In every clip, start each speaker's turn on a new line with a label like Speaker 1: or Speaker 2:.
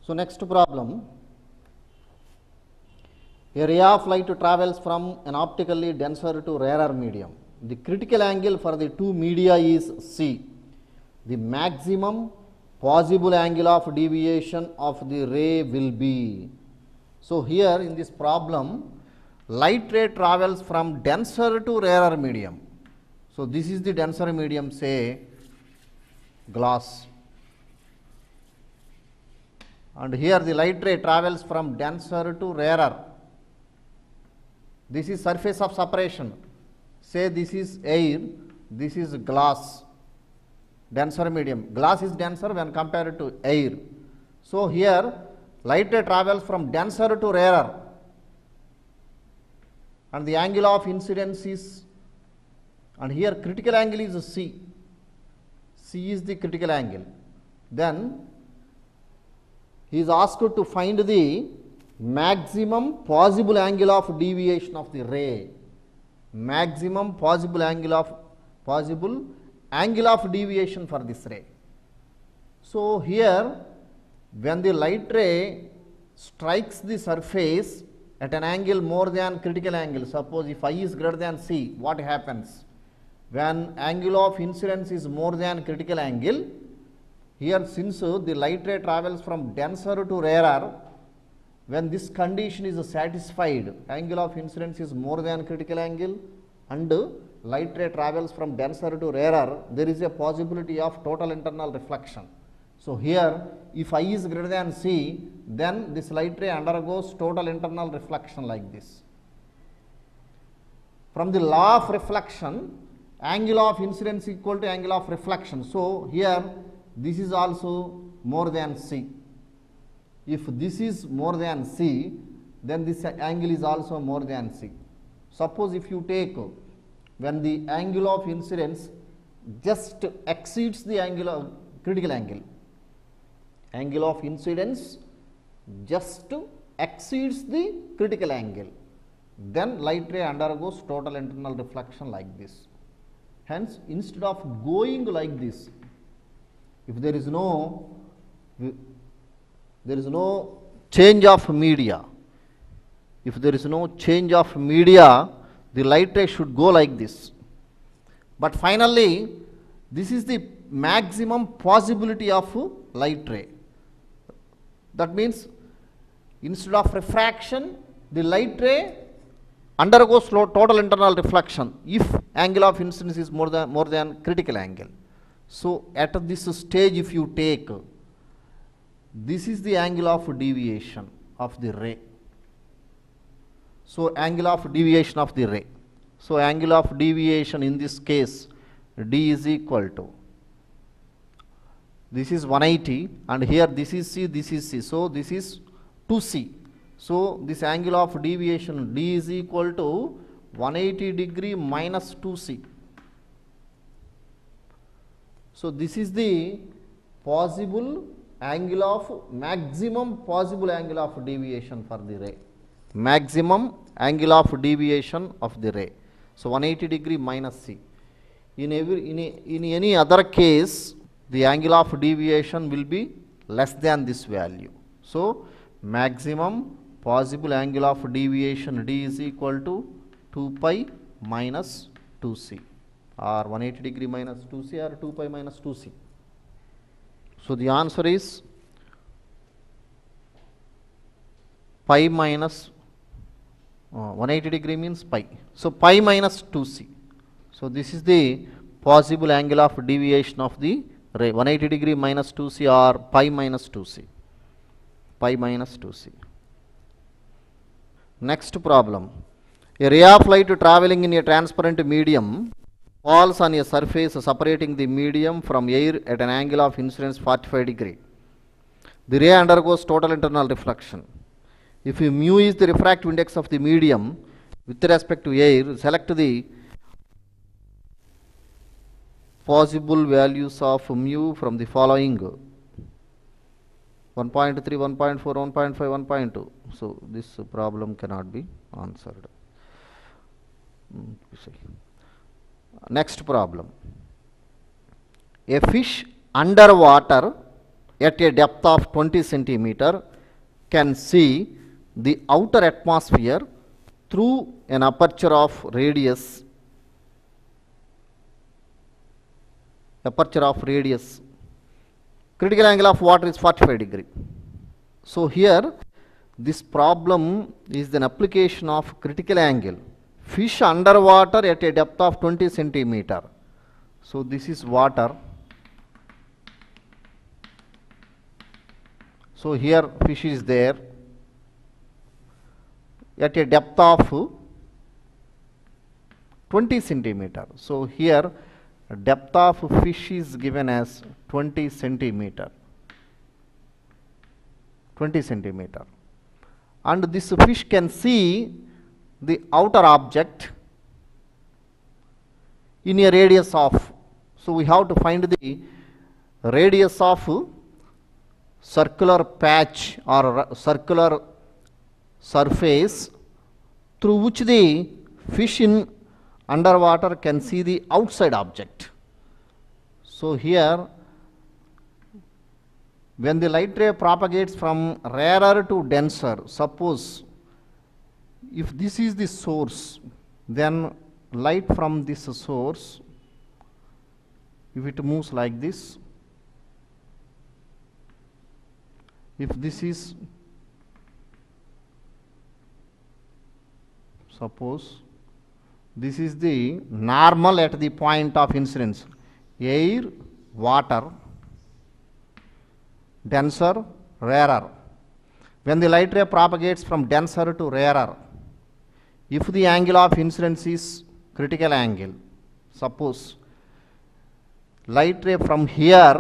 Speaker 1: So, next problem, a ray of light travels from an optically denser to rarer medium. The critical angle for the two media is C. The maximum possible angle of deviation of the ray will be. So, here in this problem, light ray travels from denser to rarer medium. So, this is the denser medium, say glass, and here the light ray travels from denser to rarer. This is surface of separation, say this is air, this is glass, denser medium. Glass is denser when compared to air. So, here light ray travels from denser to rarer, and the angle of incidence is, and here critical angle is C. C is the critical angle. Then he is asked to find the maximum possible angle of deviation of the ray. Maximum possible angle of deviation for this ray. So, here when the light ray strikes the surface at an angle more than critical angle, suppose if I is greater than C, what happens? When angle of incidence is more than critical angle, here since the light ray travels from denser to rarer, when this condition is satisfied, angle of incidence is more than critical angle and light ray travels from denser to rarer, there is a possibility of total internal reflection. So, here if I is greater than C, then this light ray undergoes total internal reflection like this. From the law of reflection, angle of incidence equal to angle of reflection. So, here this is also more than C. If this is more than C, then this angle is also more than C. Suppose if you take when the angle of incidence just exceeds the angle of critical angle, angle of incidence just exceeds the critical angle, then light ray undergoes total internal reflection like this. Hence, instead of going like this, if there is no change of media, if there is no change of media, the light ray should go like this. But finally, this is the maximum possibility of light ray. That means, instead of refraction, the light ray undergoes total internal reflection if angle of incidence is more than critical angle. So, at this stage if you take, this is the angle of deviation of the ray. So, angle of deviation of the ray. So, angle of deviation in this case D is equal to, this is 180 and here this is C, this is C. So, this is 2C. So, this angle of deviation D is equal to 180 degree minus 2C. So, this is the possible angle of maximum possible angle of deviation for the ray. Maximum angle of deviation of the ray. So, 180 degree minus C. In any other case, the angle of deviation will be less than this value. So, maximum possible angle of deviation D is equal to 2 pi minus 2C, or 180 degree minus 2C, or 2 pi minus 2C. So, the answer is pi minus 180 degree means pi. So, pi minus 2C. So, this is the possible angle of deviation of the ray, 180 degree minus 2C or pi minus 2C, pi minus 2C. Next problem, a ray of light traveling in a transparent medium falls on a surface separating the medium from air at an angle of incidence 45 degree. The ray undergoes total internal reflection. If mu is the refractive index of the medium with respect to air, select the possible values of mu from the following: 1.3, 1.4, 1.5, 1.2. So, this problem cannot be answered. Next problem, a fish underwater at a depth of 20 centimeter can see the outer atmosphere through an aperture of radius critical angle of water is 45 degree. So here this problem is an application of critical angle. Fish underwater at a depth of 20 centimeter. So this is water. So here fish is there at a depth of 20 centimeter. So here depth of fish is given as 20 centimeter. 20 centimeter. And this fish can see the outer object in a radius of, so we have to find the radius of circular patch or circular surface through which the fish in underwater can see the outside object. So here when the light ray propagates from rarer to denser, suppose if this is the source, then light from this source, if it moves like this, if this is, suppose this is the normal at the point of incidence, air, water, denser, rarer. When the light ray propagates from denser to rarer, if the angle of incidence is critical angle, suppose light ray from here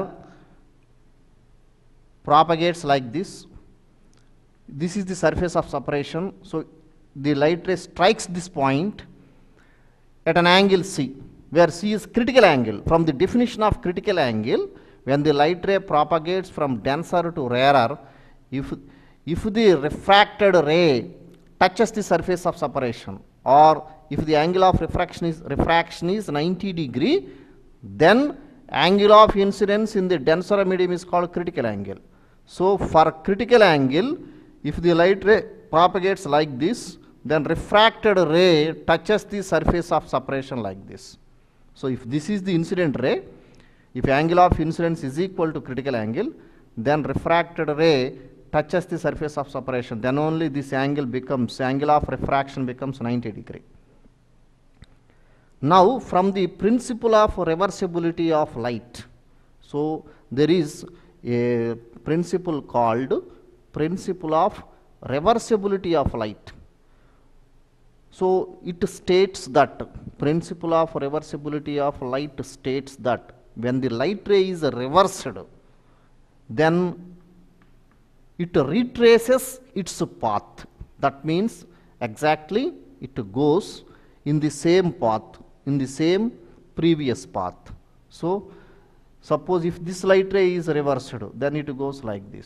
Speaker 1: propagates like this, this is the surface of separation. So the light ray strikes this point at an angle C, where C is critical angle. From the definition of critical angle, when the light ray propagates from denser to rarer, if the refracted ray touches the surface of separation, or if the angle of refraction is 90 degree, then angle of incidence in the denser medium is called critical angle. So for critical angle, if the light ray propagates like this, then refracted ray touches the surface of separation like this. So if this is the incident ray, if angle of incidence is equal to critical angle, then refracted ray touches the surface of separation, then only this angle of refraction becomes 90 degree. Now from the principle of reversibility of light, so there is a principle called principle of reversibility of light. So it states that principle of reversibility of light states that when the light ray is reversed, then it retraces its path. That means exactly it goes in the same path, in the same previous path. So suppose if this light ray is reversed, then it goes like this.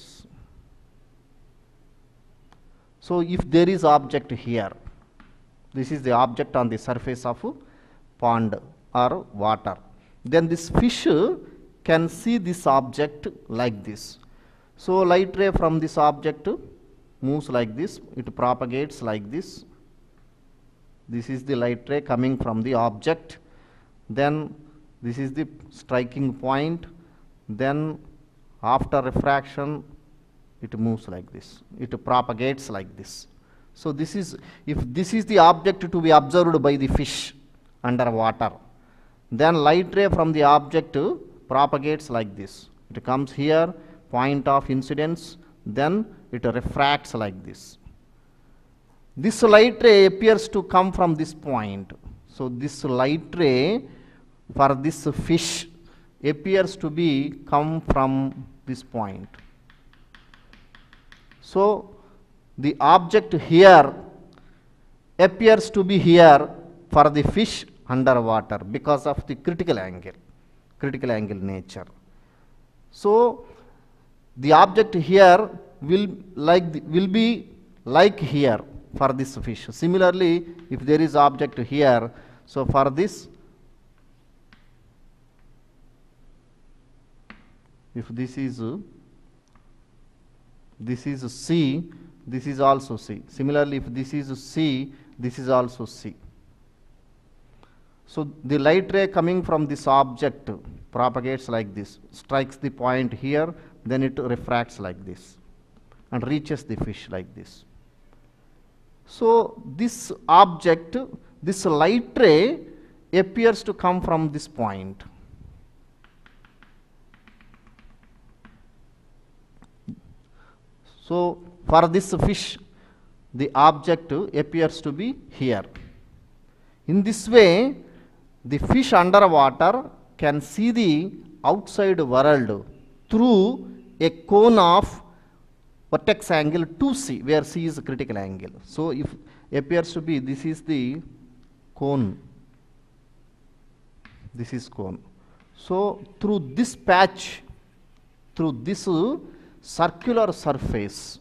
Speaker 1: So if there is object here, this is the object on the surface of pond or water, then this fish can see this object like this. So light ray from this object moves like this, it propagates like this. This is the light ray coming from the object, then this is the striking point, then after refraction it moves like this, it propagates like this. So this is, if this is the object to be observed by the fish underwater, then light ray from the object propagates like this. It comes here, point of incidence, then it refracts like this. This light ray appears to come from this point. So this light ray for this fish appears to be come from this point. So the object here appears to be here for the fish underwater because of the critical angle nature. So the object here will be like here for this fish. Similarly, if there is object here, so for this, if this is this is C, this is also C. Similarly, if this is C, this is also C. So the light ray coming from this object propagates like this, strikes the point here, then it refracts like this and reaches the fish like this. So this object, this light ray appears to come from this point. So for this fish, the object appears to be here. In this way, the fish underwater can see the outside world through a cone of vertex angle 2C, where C is a critical angle. So if appears to be, this is the cone, this is cone. So through this patch, through this circular surface,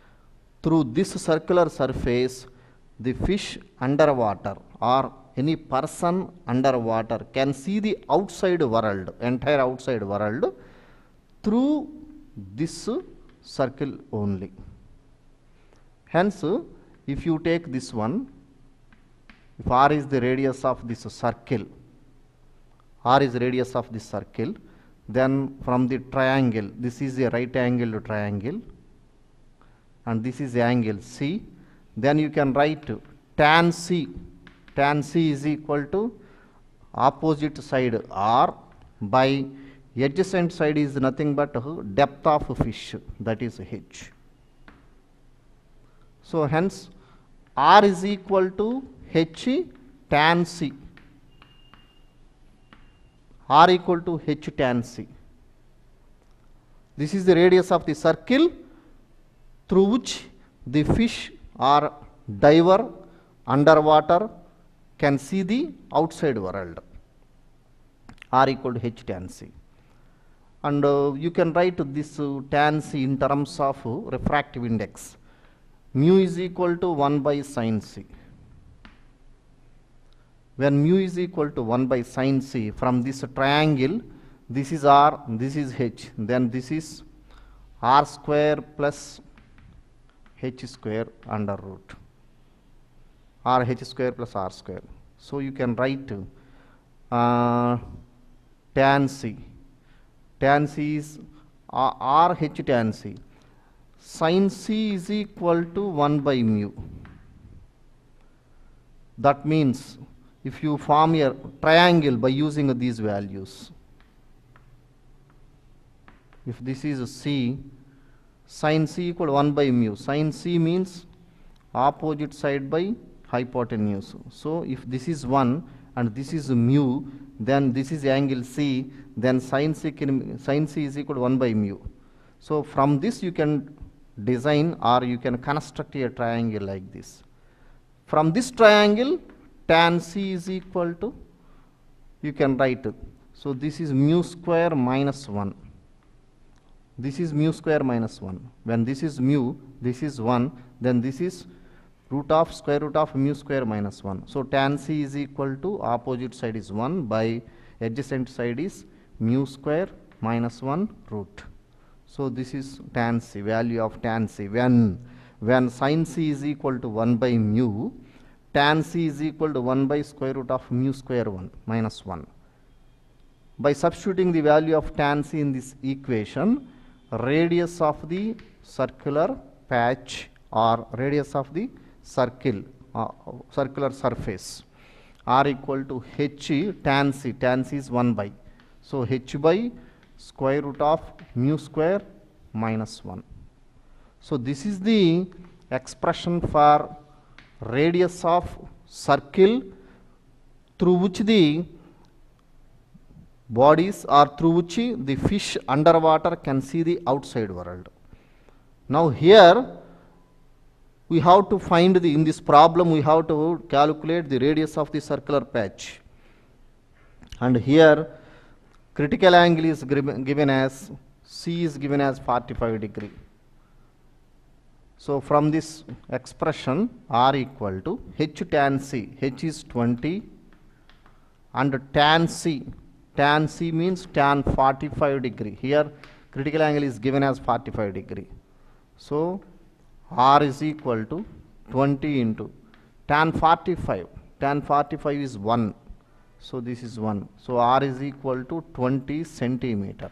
Speaker 1: the fish underwater or any person underwater can see the outside world, entire outside world, through this circle only. Hence, if you take this one, if R is the radius of this circle, then from the triangle, this is a right angle triangle and this is the angle C, then you can write tan C. Tan C is equal to opposite side R by adjacent side is nothing but depth of fish, that is H. So hence R is equal to H tan C. R equal to H tan C. This is the radius of the circle through which the fish or diver underwater can see the outside world. R equal to H tan C. And you can write this tan C in terms of refractive index. Mu is equal to 1 by sin C. When mu is equal to 1 by sin C, from this triangle, this is R, this is H, then this is R square plus H square under root, or H square plus R square. So you can write tan C. Tan C is R H tan C. Sin C is equal to 1 by mu. That means if you form a triangle by using these values, if this is C, sin C equal to 1 by mu. Sin C means opposite side by hypotenuse. So if this is 1 and this is mu, then this is angle C, then sin C is equal to 1 by mu. So from this you can design or you can construct a triangle like this. From this triangle, tan C is equal to, you can write it. So this is mu square minus 1. This is mu square minus 1. When this is mu, this is 1, then this is square root of mu square minus 1. So tan C is equal to, opposite side is 1 by adjacent side is mu square minus 1 root. So this is tan C, value of tan C. When sin C is equal to 1 by mu, tan C is equal to 1 by square root of mu square 1 minus 1. By substituting the value of tan C in this equation, radius of the circular patch or radius of the circle, circular surface, R equal to H tan C. Tan C is 1 by. So H by square root of mu square minus 1. So this is the expression for radius of circle through which the bodies or through which the fish underwater can see the outside world. Now here we have to find in this problem we have to calculate the radius of the circular patch, and here critical angle is given as C is given as 45 degree. So from this expression R equal to H tan C, H is 20 and tan C means tan 45 degree. Here critical angle is given as 45 degree. So R is equal to 20 into tan 45. Tan 45 is 1. So this is 1. So R is equal to 20 centimeter.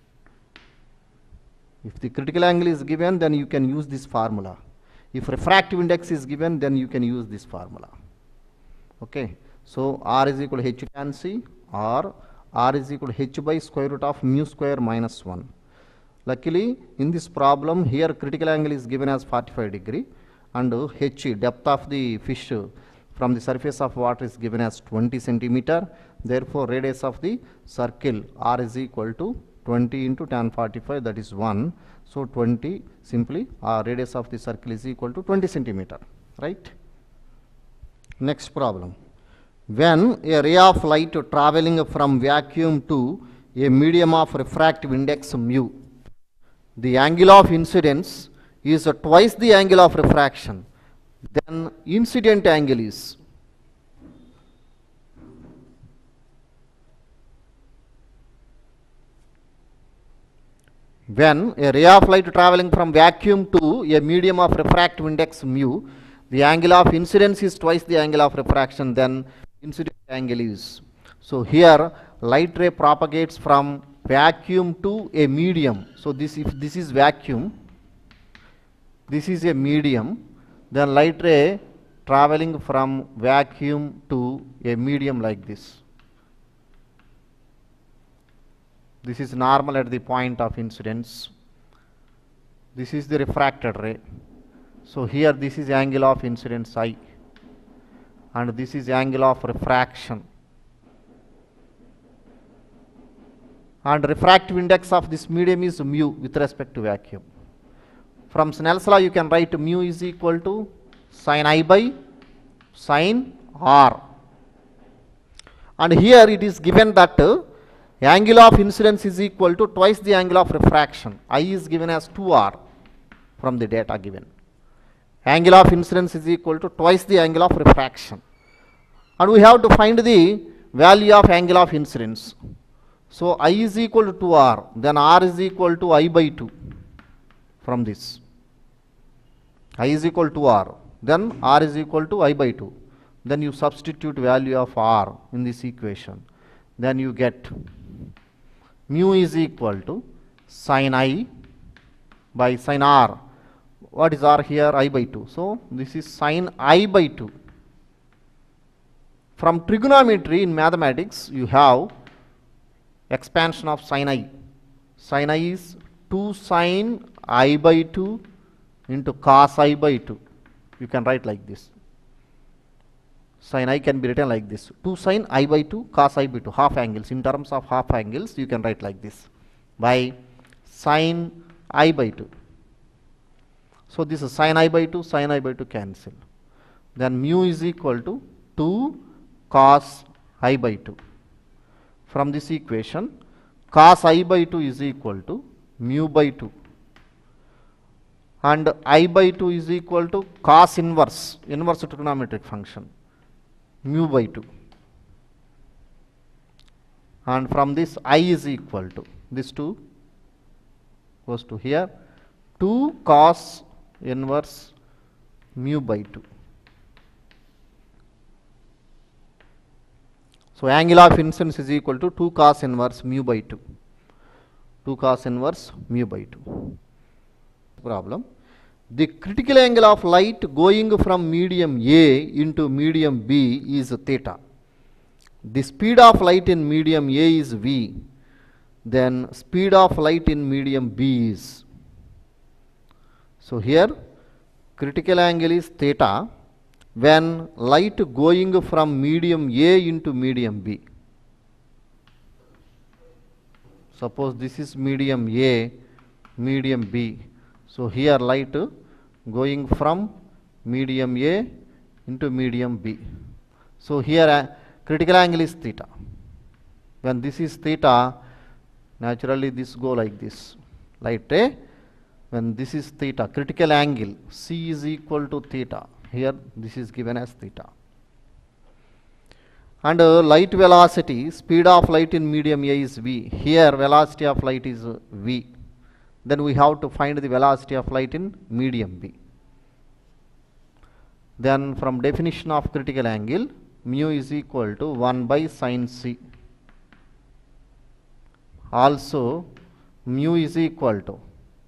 Speaker 1: If the critical angle is given, then you can use this formula. If refractive index is given, then you can use this formula. Okay. So R is equal to H tan C, or R is equal to H by square root of mu square minus 1. Luckily, in this problem, here critical angle is given as 45 degree, and H, depth of the fish from the surface of water, is given as 20 centimeter. Therefore, radius of the circle R is equal to 20 into tan 45, that is 1. So 20, simply radius of the circle is equal to 20 centimeter, right? Next problem. When a ray of light traveling from vacuum to a medium of refractive index mu, the angle of incidence is twice the angle of refraction, then incident angle is when a ray of light traveling from vacuum to a medium of refractive index mu, the angle of incidence is twice the angle of refraction, then incident angle is. So here light ray propagates from vacuum to a medium. So this, if this is vacuum, this is a medium, then light ray traveling from vacuum to a medium like this. This is normal at the point of incidence. This is the refracted ray. So here this is angle of incidence I, and this is angle of refraction. And refractive index of this medium is mu with respect to vacuum. From Snell's law, you can write mu is equal to sin I by sin R. And here it is given that angle of incidence is equal to twice the angle of refraction. I is given as 2R from the data given. Angle of incidence is equal to twice the angle of refraction. And we have to find the value of angle of incidence. So I is equal to 2R, then R is equal to I by 2 from this. I is equal to R, then R is equal to I by 2. Then you substitute value of R in this equation. Then you get mu is equal to sin I by sin R. What is R here? I by 2. So this is sin I by 2. From trigonometry in mathematics, you have expansion of sin I. Sin I is 2 sin I by 2 into cos I by 2. You can write like this. Sin I can be written like this. 2 sin I by 2 cos I by 2. Half angles. In terms of half angles, you can write like this. By sin I by 2. So this is sin I by 2, sin I by 2 cancel. Then mu is equal to 2 cos I by 2. From this equation, cos I by 2 is equal to mu by 2. And I by 2 is equal to cos inverse trigonometric function, mu by 2. And from this I is equal to, this 2 goes to here, 2 cos inverse mu by 2. So angle of incidence is equal to 2 cos inverse mu by 2. 2 cos inverse mu by 2. Problem. The critical angle of light going from medium A into medium B is theta. The speed of light in medium A is V. Then speed of light in medium B is. So here critical angle is theta when light going from medium A into medium B. Suppose this is medium A, medium B. So here light going from medium A into medium B. So here critical angle is theta. When this is theta, naturally this go like this. Light ray, when this is theta, critical angle C is equal to theta. Here this is given as theta. And light velocity, speed of light in medium A is V. Here velocity of light is V. then we have to find the velocity of light in medium B. Then from definition of critical angle, mu is equal to 1 by sin C. Also mu is equal to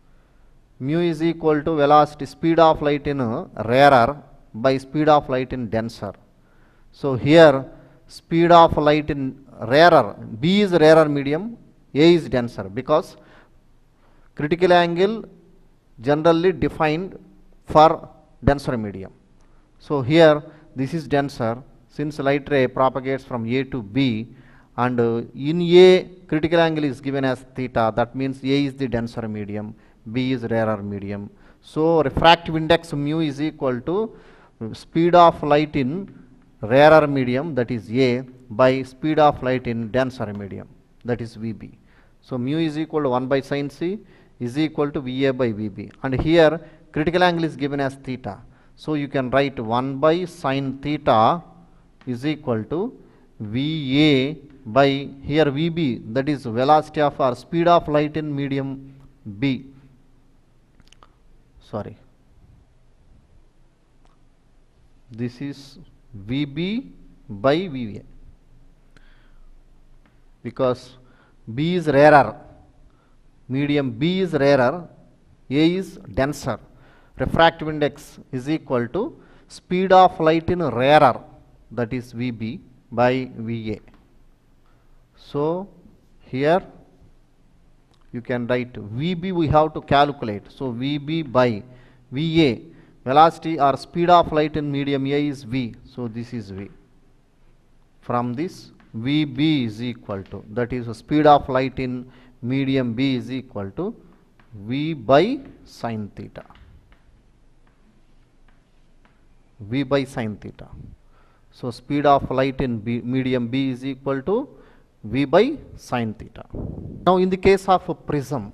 Speaker 1: velocity, speed of light in rarer by speed of light in denser. So here speed of light in rarer, B is rarer medium, A is denser, because critical angle generally defined for denser medium. So here this is denser, since light ray propagates from A to B, and in A critical angle is given as theta, that means A is the denser medium, B is rarer medium. So refractive index mu is equal to speed of light in rarer medium, that is A, by speed of light in denser medium, that is VB. So mu is equal to 1 by sin C is equal to VA by VB, and here critical angle is given as theta. So you can write 1 by sin theta is equal to VA by here VB, that is velocity of or speed of light in medium B. Sorry, this is VB by VA, because B is rarer, medium B is rarer, A is denser. Refractive index is equal to speed of light in rarer, that is VB by VA. So here you can write VB, we have to calculate. So VB by VA, velocity or speed of light in medium A is V. So this is V. From this VB is equal to, that is speed of light in medium B is equal to V by sin theta. V by sin theta. So speed of light in medium B is equal to V by sin theta. Now in the case of a prism,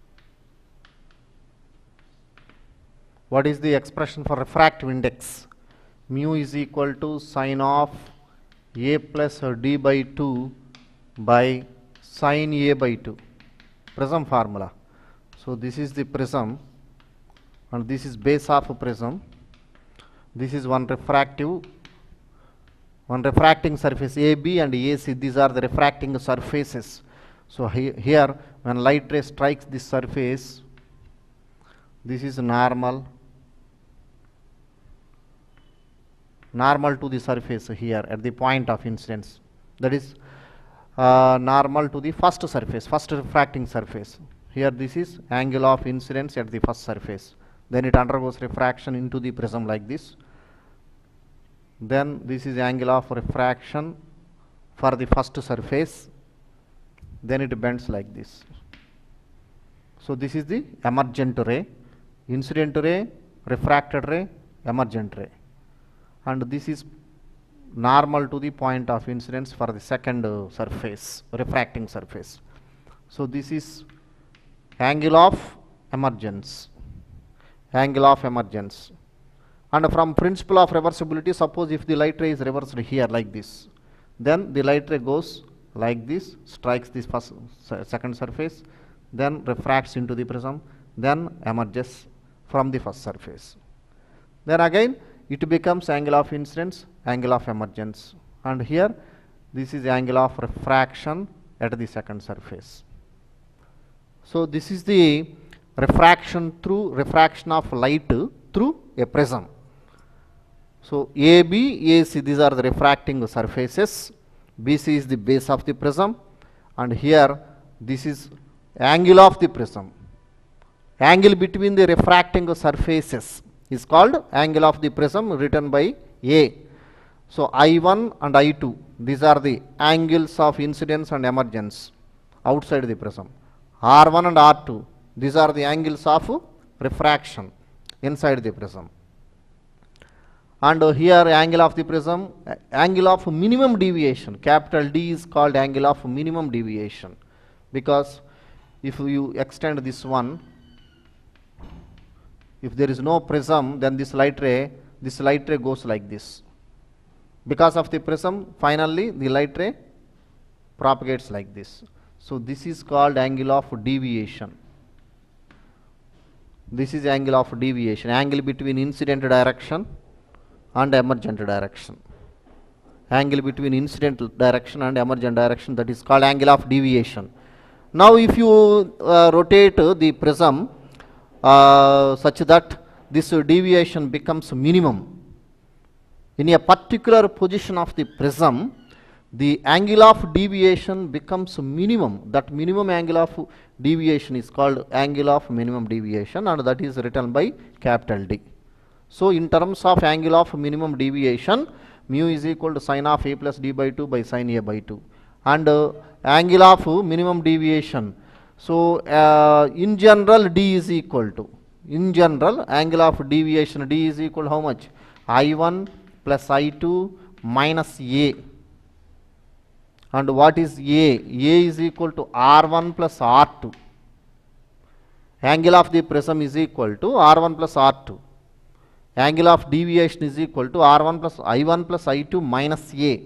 Speaker 1: what is the expression for refractive index? Mu is equal to sin of A plus D by 2 by sin A by 2. Prism formula. So this is the prism, and this is base of a prism. This is one refracting surface AB and AC. These are the refracting surfaces. So here when light ray strikes this surface, this is normal to the surface here at the point of incidence, that is normal to the first surface, first refracting surface. Here this is angle of incidence at the first surface, then it undergoes refraction into the prism like this. Then this is angle of refraction for the first surface, then it bends like this. So this is the emergent ray, incident ray, refracted ray, emergent ray, and this is normal to the point of incidence for the second surface, refracting surface. So this is angle of emergence, and from principle of reversibility, suppose if the light ray is reversed here like this, then the light ray goes like this, strikes this second surface, then refracts into the prism, then emerges from the first surface. Then again it becomes angle of incidence, angle of emergence, and here this is angle of refraction at the second surface. So this is the refraction of light through a prism. So AB, AC, these are the refracting surfaces, BC is the base of the prism, and here this is angle of the prism. Angle between the refracting surfaces is called angle of the prism, written by A. So I1 and I2, these are the angles of incidence and emergence outside the prism. R1 and R2, these are the angles of refraction inside the prism. And here angle of the prism, angle of minimum deviation, capital D is called angle of minimum deviation, because if you extend this one, if there is no prism, then this light ray goes like this. Because of the prism, finally the light ray propagates like this. So this is called angle of deviation. This is angle of deviation, angle between incident direction and emergent direction. Angle between incident direction and emergent direction, that is called angle of deviation. Now if you rotate the prism such that this deviation becomes minimum in a particular position of the prism, the angle of deviation becomes minimum. That minimum angle of deviation is called angle of minimum deviation, and that is written by capital D. So in terms of angle of minimum deviation, mu is equal to sine of a plus d by 2 by sine a by 2, and angle of minimum deviation. So in general d is equal to, in general angle of deviation d is equal to how much? I1 plus I2 minus a. And what is a? A is equal to R1 plus R2. Angle of the prism is equal to R1 plus R2. Angle of deviation is equal to R1 plus I1 plus I2 minus a.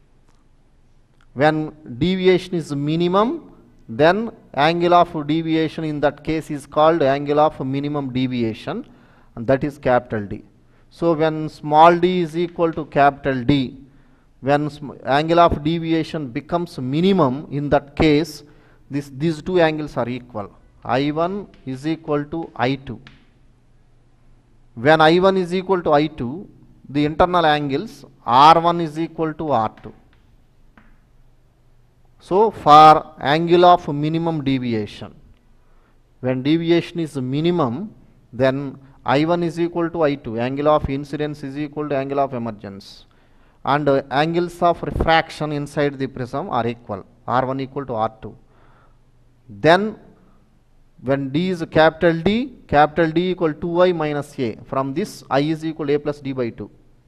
Speaker 1: When deviation is minimum, then angle of deviation in that case is called angle of minimum deviation, and that is capital D. So when small d is equal to capital D, when angle of deviation becomes minimum, in that case these two angles are equal. I1 is equal to I2. When I1 is equal to I2, the internal angles R1 is equal to R2. So for angle of minimum deviation, when deviation is minimum, then I1 is equal to I2, angle of incidence is equal to angle of emergence, and angles of refraction inside the prism are equal, R1 equal to R2. Then when D is capital D equal to 2I minus A. From this I is equal to A plus D by 2.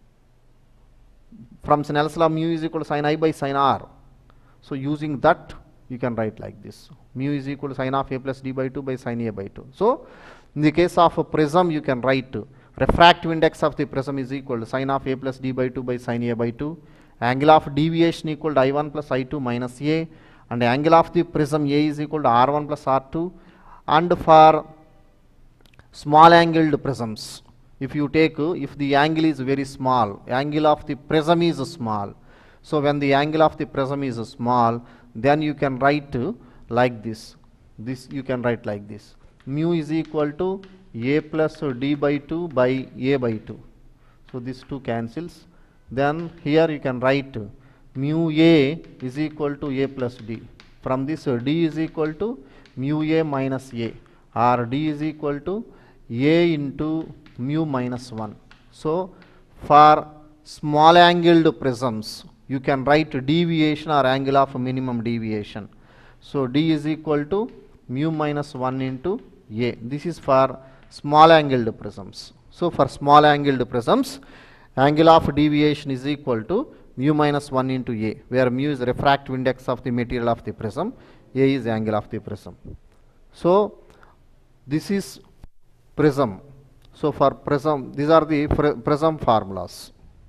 Speaker 1: From Snell's law, mu is equal to sin I by sin R. So using that you can write like this, mu is equal to sin of A plus D by 2 by sin A by 2. So in the case of a prism, you can write refractive index of the prism is equal to sin of A plus D by 2 by sin A by 2. Angle of deviation equal to I1 plus I2 minus A, and angle of the prism A is equal to R1 plus R2. And for small angled prisms, if you take, if the angle is very small, angle of the prism is small. So when the angle of the prism is small, then you can write like this. This you can write like this. Mu is equal to A plus D by 2 by A by 2. So this 2 cancels. Then here you can write mu A is equal to A plus D. From this D is equal to mu A minus A, or D is equal to A into mu minus 1. So for small angled prisms, you can write deviation or angle of minimum deviation. So D is equal to mu minus 1 into A. This is for small angled prisms. So for small angled prisms, angle of deviation is equal to mu minus 1 into A, where mu is refractive index of the material of the prism, A is angle of the prism. So this is prism. So for prism, these are the prism formulas.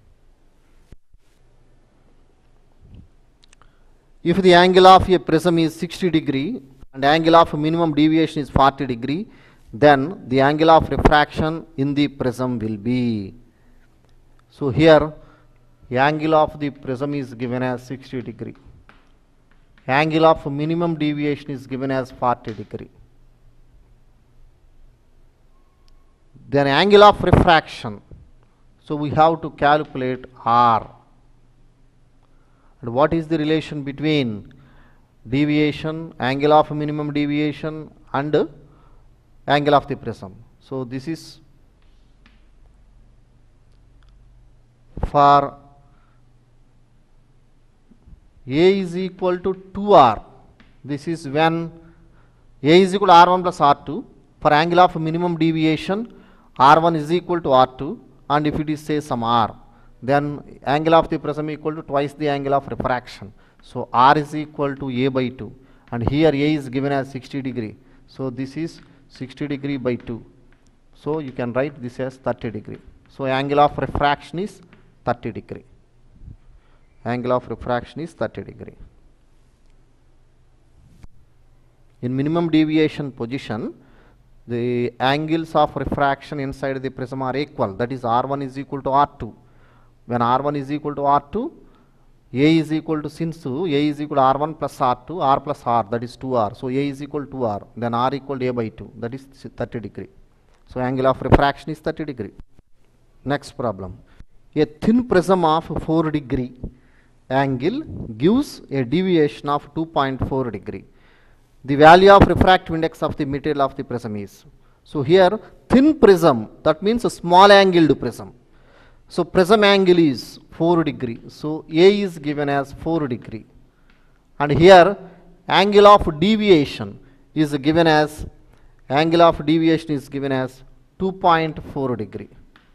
Speaker 1: If the angle of a prism is 60 degree and angle of minimum deviation is 40 degree, then the angle of refraction in the prism will be. So here the angle of the prism is given as 60 degree. Angle of minimum deviation is given as 40 degree. Then angle of refraction. So we have to calculate R. And what is the relation between deviation, angle of minimum deviation, and angle of the prism? So this is for A is equal to 2R. This is when A is equal to R1 plus R2. For angle of minimum deviation, R1 is equal to R2, and if it is say some R, then angle of the prism equal to twice the angle of refraction. So R is equal to A by 2, and here A is given as 60 degree. So this is 60 degree by 2. So you can write this as 30 degree. So angle of refraction is 30 degree. Angle of refraction is 30 degree. In minimum deviation position, the angles of refraction inside the prism are equal, that is R1 is equal to R2. When R1 is equal to R2, A is equal to, since A is equal to R1 plus R2, R plus R, that is 2R. So A is equal to R, then R equal to A by 2, that is 30 degree. So angle of refraction is 30 degree. Next problem. A thin prism of 4 degree angle gives a deviation of 2.4 degree. The value of refractive index of the material of the prism is. So here thin prism, that means a small angled prism. So prism angle is 4 degree. So A is given as 4 degree. And here angle of deviation is given as 2.4 degree.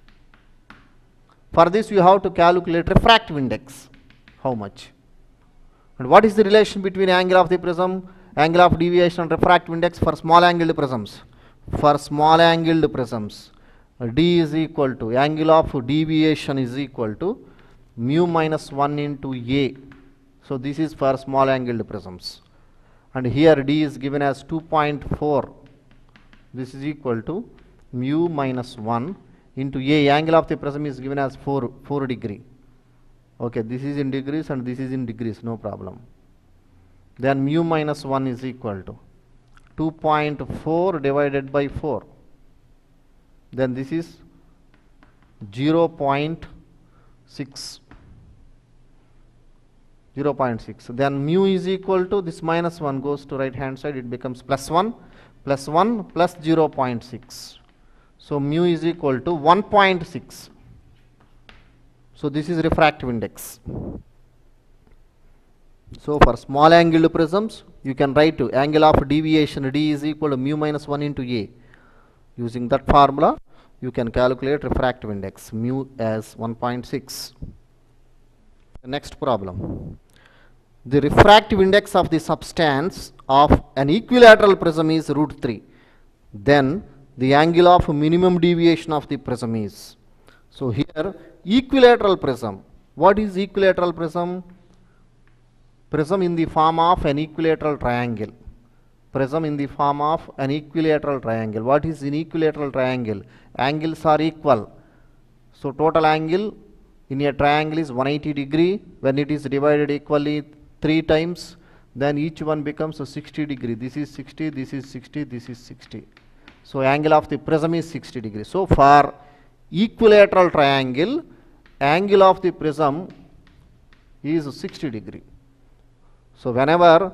Speaker 1: For this you have to calculate refractive index. How much? And what is the relation between angle of the prism, angle of deviation and refractive index for small angled prisms? For small angled prisms, D is equal to, angle of deviation is equal to mu minus 1 into A. So this is for small angled prisms. And here D is given as 2.4. This is equal to mu minus 1 into A. Angle of the prism is given as 4 degree. Okay, this is in degrees and this is in degrees, no problem. Then mu minus 1 is equal to 2.4 divided by 4. Then this is 0.6. Then mu is equal to, this minus 1 goes to right hand side, it becomes plus 1 plus 0.6. So mu is equal to 1.6. So this is refractive index. So for small angled prisms, you can write to angle of deviation D is equal to mu minus 1 into A. Using that formula, you can calculate refractive index, mu as 1.6. The next problem. The refractive index of the substance of an equilateral prism is √3. Then the angle of minimum deviation of the prism is. So here equilateral prism. What is equilateral prism? Prism in the form of an equilateral triangle. Prism in the form of an equilateral triangle. What is an equilateral triangle? Angles are equal. So total angle in a triangle is 180 degree. When it is divided equally 3 times, then each one becomes a 60 degree. This is 60, this is 60, this is 60. So angle of the prism is 60 degree. So for equilateral triangle, angle of the prism is 60 degree. So whenever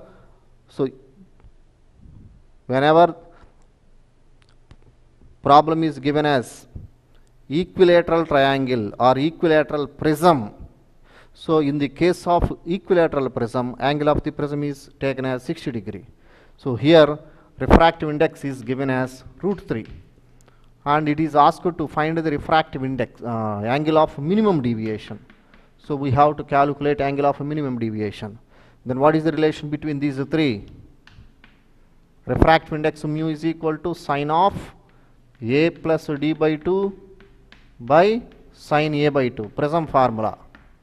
Speaker 1: problem is given as equilateral triangle or equilateral prism, so in the case of equilateral prism, angle of the prism is taken as 60 degree. So here refractive index is given as √3, and it is asked to find the refractive index, angle of minimum deviation. So we have to calculate angle of minimum deviation. Then what is the relation between these three? Refractive index mu is equal to sine of A plus D by 2 by sine A by 2. Prism formula.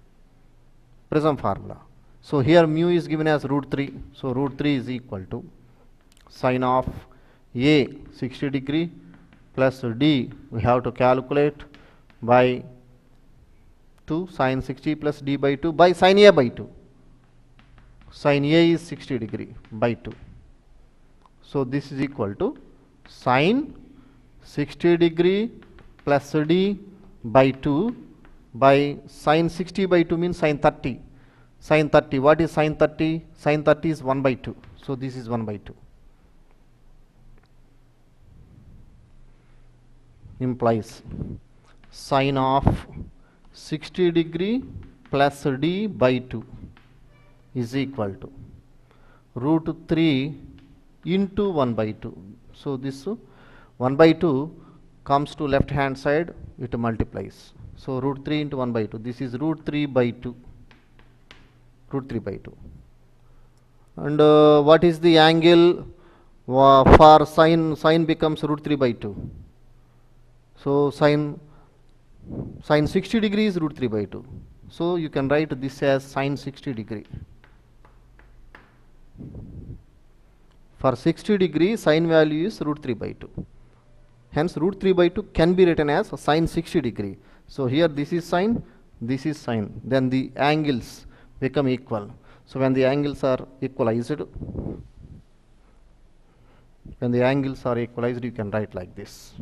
Speaker 1: So here mu is given as √3. So √3 is equal to sine of A 60 degree plus D we have to calculate by 2 sine 60 plus D by 2 by sine A by 2. Sine A is 60 degree by 2. So this is equal to sine 60 degree plus D by 2 by sine 60 by 2 means sine 30. Sine 30, what is sine 30? Sine 30 is 1 by 2. So this is 1 by 2. Implies sine of 60 degree plus D by 2 is equal to √3 into 1 by 2. So this 1 by 2 comes to left hand side, it multiplies. So √3 into 1 by 2, this is √3 by 2. And what is the angle for sine? Sine becomes √3 by 2. So sine 60 degree is √3 by 2. So you can write this as sine 60 degree. For 60 degree, sine value is √3 by 2. Hence root 3 by 2 can be written as sine 60 degree. So here this is sine, this is sine. Then the angles become equal. So when the angles are equalized, you can write like this.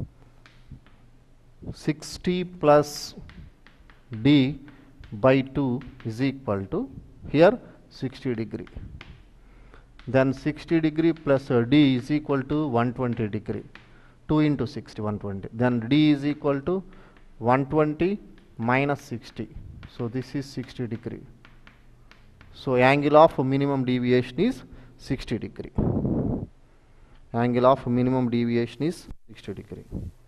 Speaker 1: 60 plus d by 2 is equal to here 60 degree. Then 60 degree plus d is equal to 120 degree. 2 into 60, 120. Then d is equal to 120 minus 60. So this is 60 degree. So angle of minimum deviation is 60 degree. Angle of minimum deviation is 60 degree.